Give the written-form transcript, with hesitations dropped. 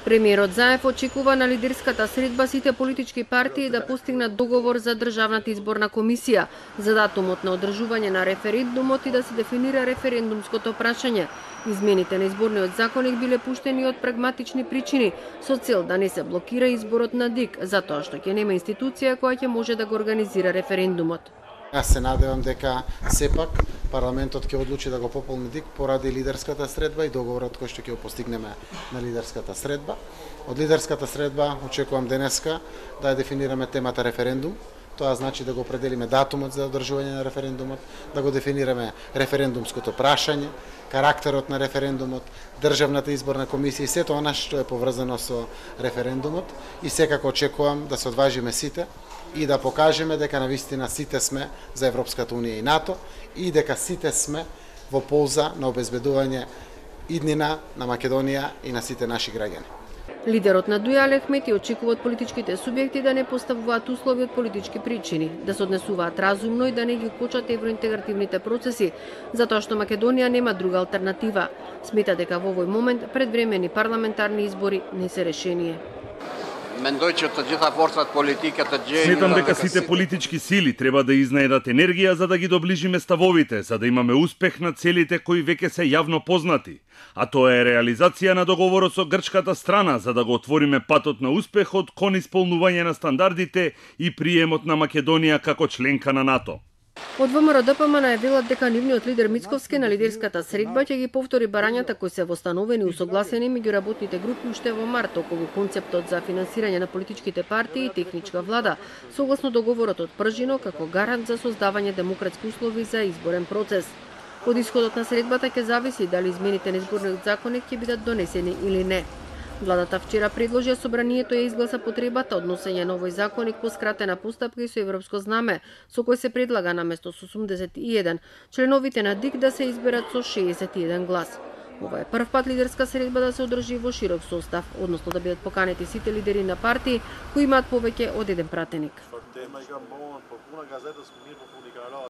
Премиерот Заев очекува на лидерската средба сите политички партии да постигнат договор за државната изборна комисија, за датумот на одржување на референдумот и да се дефинира референдумското прашање. Измените на изборниот законник биле пуштени од прагматични причини, со цел да не се блокира изборот на ДИК, затоа што ќе нема институција која ќе може да го организира референдумот. Јас се надевам дека сепак парламентот ќе одлучи да го пополни ДИК поради лидерската средба и договорот кој што ќе го постигнеме на лидерската средба. Од лидерската средба очекувам денеска да ја дефинираме темата референдум. Тоа значи да го определиме датумот за одржување на референдумот, да го дефинираме референдумското прашање, карактерот на референдумот, државната изборна комисија и сето она што е поврзано со референдумот. И секако очекувам да се одважиме сите и да покажеме дека навистина сите сме за Европската унија и НАТО и дека сите сме во полза на обезбедување иднина на Македонија и на сите наши граѓани. Лидерот на ДУИ Али Ахмети очекува од политичките субјекти да не поставуваат услови од политички причини, да се однесуваат разумно и да не ги кочат евроинтегративните процеси, затоа што Македонија нема друга алтернатива. Смета дека во овој момент предвремени парламентарни избори не се решение. Сметам дека сите политички сили треба да изнајдат енергија за да ги доближиме ставовите, за да имаме успех на целите кои веќе се јавно познати. А тоа е реализација на договорот со грчката страна за да го отвориме патот на успехот кон исполнување на стандардите и приемот на Македонија како членка на НАТО. Од ВМРО-ДПМ најавилат дека нивниот лидер Мицковски на лидерската средба ќе ги повтори барањата кои се востановени и усогласени меѓу работните групи уште во март околу концептот за финансирање на политичките партии и техничка влада, согласно договорот од Пржино како гарант за создавање демократски услови за изборен процес. Од исходот на средбата ќе зависи дали измените на изборниот законник ќе бидат донесени или не. Владата вчера предложи, а собранието ја изгласа потребата од носење на овој законник по скратена постапка и со европско знаме, со кој се предлага наместо со 81 членовите на ДИК да се изберат со 61 глас. Ова е прв пат лидерска средба да се одржи во широк состав, односно да бидат поканети сите лидери на партии кои имаат повеќе од еден пратеник.